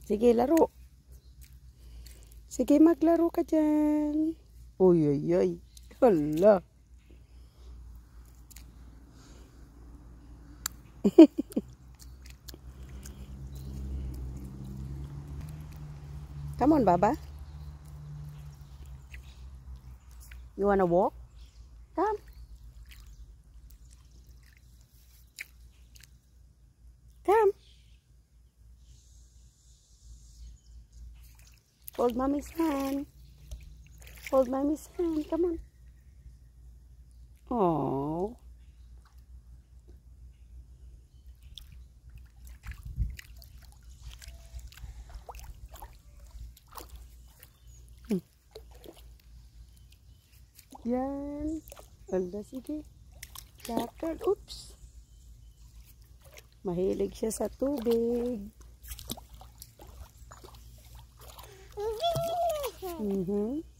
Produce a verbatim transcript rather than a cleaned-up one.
Sige, laro. Sige, maglaro ka dyan. Uy, uy, uy. Hala. Come on, Baba. You wanna walk? Come. Come. Hold mommy's hand. Hold mommy's hand. Come on. Oh. Hmm. Yan. Alda, sige. Lakad. Oops. Mahilig siya sa tubig. Mm-hmm.